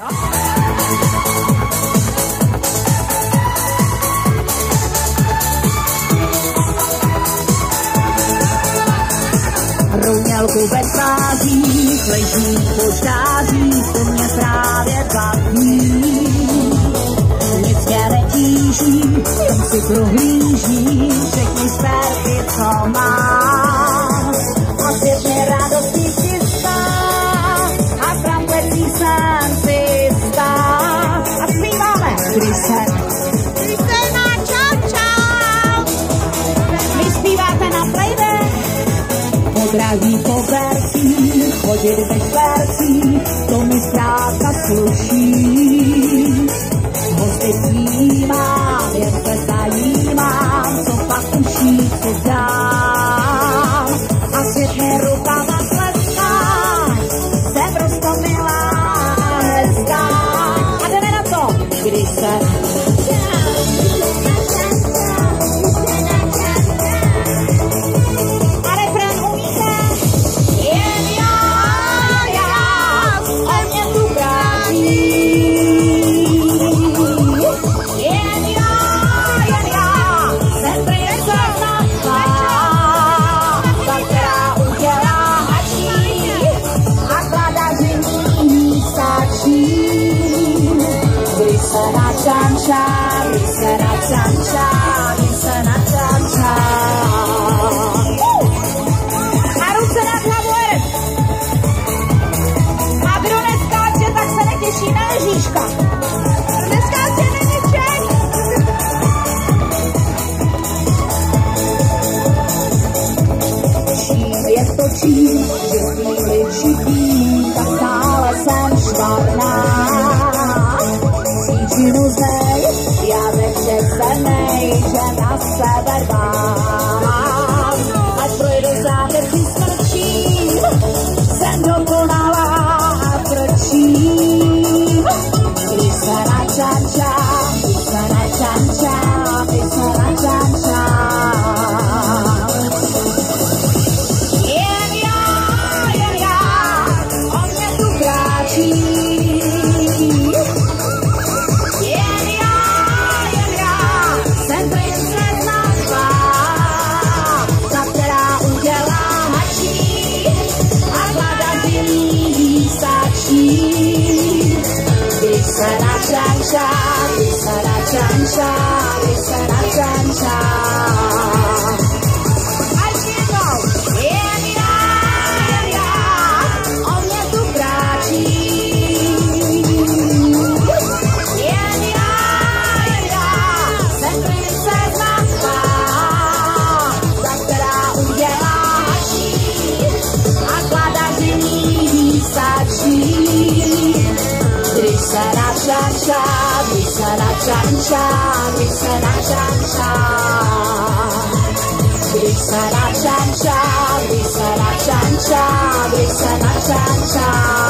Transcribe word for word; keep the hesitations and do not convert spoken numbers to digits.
Rounělku ve tvářích, leží po štářích, to mě právě baví. Nic mě netíží, jen si prohlíží všechny sperky, co mám. A svět mě radostí chystá, a tam letí jsem si jistá. A zpíváme, když se, když se na čau čau. vy zpíváte na playback. Podraží po vercích, chodit ve špercích, to mi zkrátka sluší. Hosty přijímám, jen se zajímám, co pak uší, co dám. A svět mě rukama tleská, jsem prostě milá, hezká. A jdeme na to, když se čanča, když se na čanča, když se na čanča. A ruce nad hlavou. A kdo neskáče, tak se netěší na Ježíška. Neskáče Ježíšek. Čím je to čím, že chvíli čipím, tak stále jsem švarná. Příčinu znej, já ze všech se nej, že na sebe dbám. Ať projdu závěr či smrčím, jsem dokonalá a prčím. Když se na čanča, když se na čanča, když se na čanča. Jen já, jen já, on mě tu kráčí. Když se na čanča, když se na čanča, když se na čanča. A ještě jednou, jen já, jen já, on mě tu kráčí. Jen já, jen já, jsem princezna tvá, ta, která udělá hačí a kladařiní stačí. Když se na čanča, když se na čanča, když se na čanča. Když se na čanča, když se na čanča, když se na čanča.